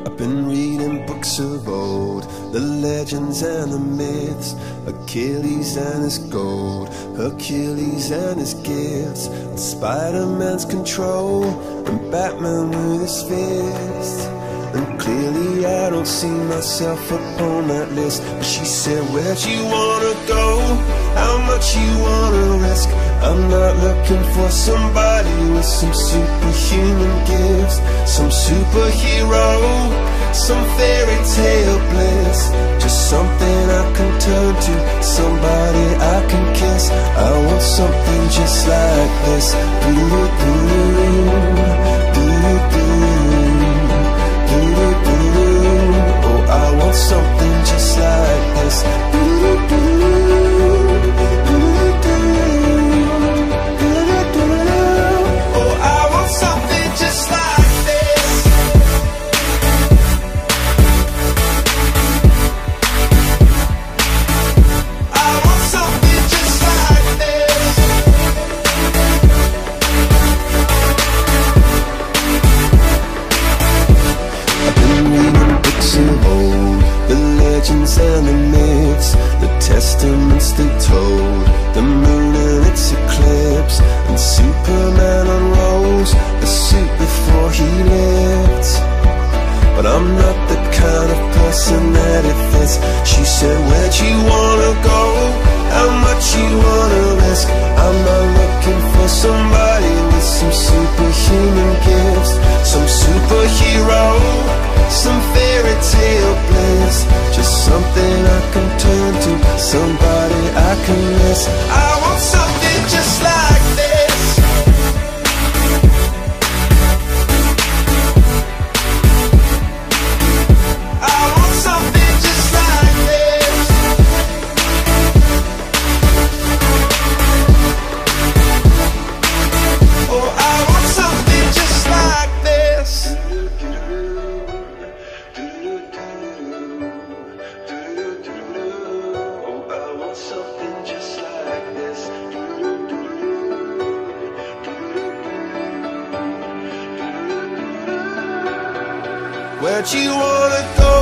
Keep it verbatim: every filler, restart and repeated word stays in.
I've been reading books of old, the legends and the myths, Achilles and his gold, Hercules and his gifts, and Spider-Man's control, and Batman with his fist. And clearly I don't see myself upon that list. But she said, where'd you wanna go? How much you wanna risk? I'm not looking for somebody with some superhuman gifts, some superhero, some fairy tale bliss. Just something I can turn to, somebody I can kiss. I want something just like this. Do-do-do, do-do-do. Oh, I want something just like this. Oh, I want something just like this. I want something just like this. I've been reading books of old, the legends and the myths, the testaments they told, the moon and its eclipse, and Superman unrolls the suit before he lived. But I'm not the kind of person that it fits. She said, where'd you wanna go? How much you wanna risk? I'm not looking for somebody with some superhuman gifts, some superhero, some fairy tale bliss. Just something I can turn to, somebody I can miss. I want something just like this. I want something just like this. Oh, I want something just like this. Where'd you wanna go?